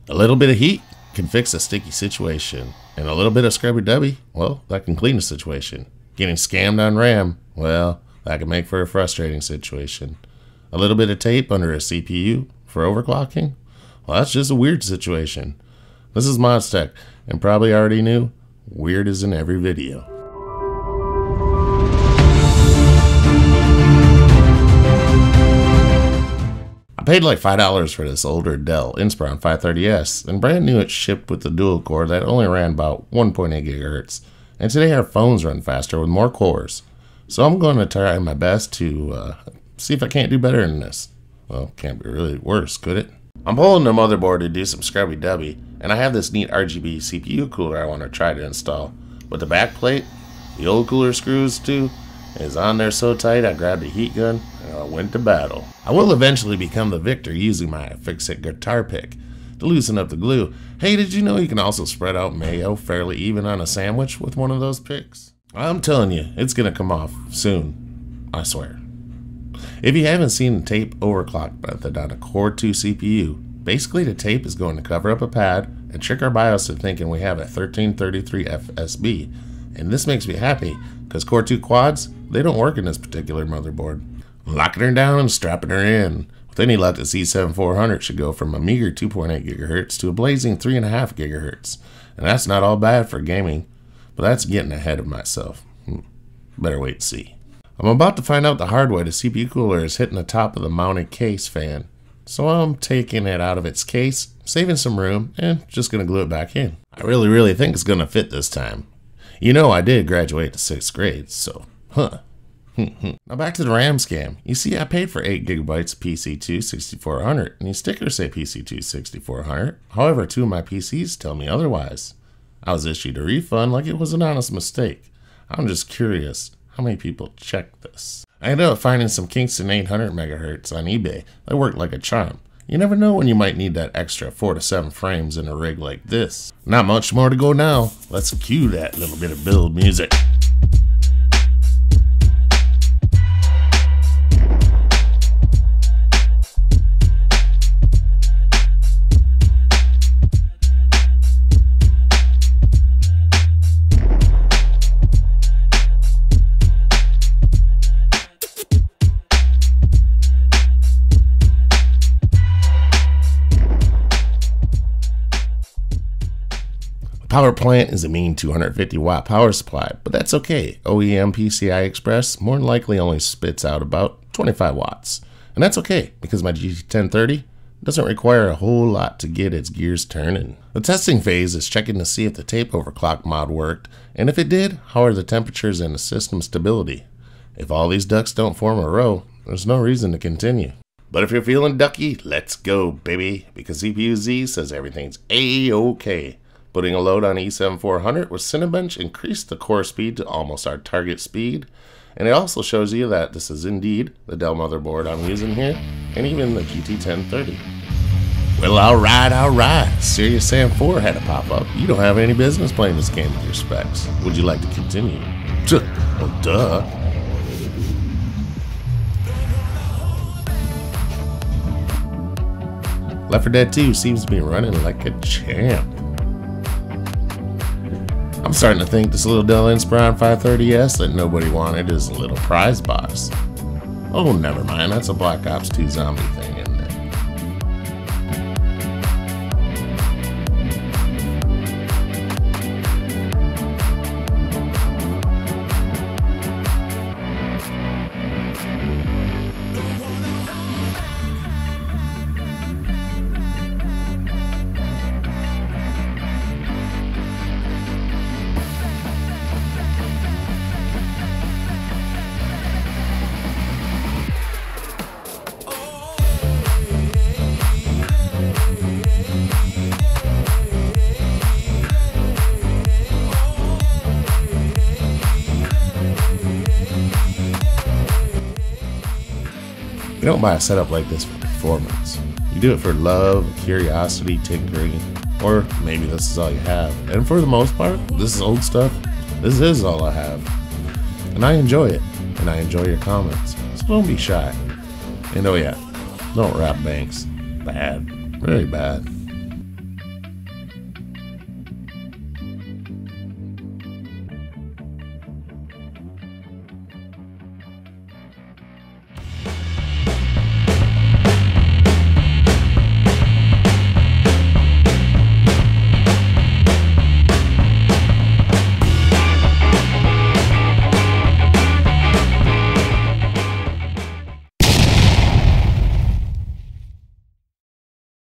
A little bit of heat can fix a sticky situation, and a little bit of scrubby-dubby, well, that can clean a situation. Getting scammed on RAM, well, that can make for a frustrating situation. A little bit of tape under a CPU for overclocking, well, that's just a weird situation. This is ModStech, and probably already knew, weird is in every video. I paid like $5 for this older Dell Inspiron 530S, and brand new it shipped with the dual core that only ran about 1.8 GHz. And today our phones run faster with more cores. So I'm going to try my best to see if I can't do better than this. Well, can't be really worse, could it? I'm pulling the motherboard to do some scrubby-dubby, and I have this neat RGB CPU cooler I want to try to install. But the back plate, the old cooler screws too, is on there so tight I grabbed a heat gun and I went to battle. I will eventually become the victor using my Fix-It guitar pick to loosen up the glue. Hey, did you know you can also spread out mayo fairly even on a sandwich with one of those picks? I'm telling you, it's gonna come off soon, I swear. If you haven't seen the tape overclock method on a Core 2 CPU, basically the tape is going to cover up a pad and trick our BIOS into thinking we have a 1333 FSB. And this makes me happy, because Core 2 quads, they don't work in this particular motherboard. Locking her down and strapping her in. With any luck, the E7400 should go from a meager 2.8 GHz to a blazing 3.5 GHz. And that's not all bad for gaming, but that's getting ahead of myself. Better wait and see. I'm about to find out the hard way the CPU cooler is hitting the top of the mounted case fan. So I'm taking it out of its case, saving some room, and just going to glue it back in. I really think it's going to fit this time. You know I did graduate to 6th grade, so Now back to the RAM scam. You see, I paid for 8 GB of PC2 6400, and these stickers say PC2 6400. However, 2 of my PCs tell me otherwise. I was issued a refund like it was an honest mistake. I'm just curious, how many people check this? I ended up finding some Kingston 800 MHz on eBay that worked like a charm. You never know when you might need that extra 4 to 7 frames in a rig like this. Not much more to go now. Let's cue that little bit of build music. Power plant is a mean 250 watt power supply, but that's okay. OEM PCI Express more than likely only spits out about 25 watts. And that's okay, because my GT1030 doesn't require a whole lot to get its gears turning. The testing phase is checking to see if the tape overclock mod worked, and if it did, how are the temperatures and the system stability. If all these ducks don't form a row, there's no reason to continue. But if you're feeling ducky, let's go, baby, because CPU Z says everything's A-OK. Putting a load on E7400 with Cinebench increased the core speed to almost our target speed, and it also shows you that this is indeed the Dell motherboard I'm using here, and even the GT1030. Well, alright, Serious Sam 4 had to pop up. You don't have any business playing this game with your specs. Would you like to continue? Well, duh. Left 4 Dead 2 seems to be running like a champ. I'm starting to think this little Dell Inspiron 530S that nobody wanted is a little prize box. Oh, never mind, that's a Black Ops 2 zombie thing, isn't it? You don't buy a setup like this for performance. You do it for love, curiosity, tinkering, or maybe this is all you have. And for the most part, this is old stuff. This is all I have. And I enjoy it, and I enjoy your comments. So don't be shy. And oh yeah, don't rap Banks. Bad. Very bad.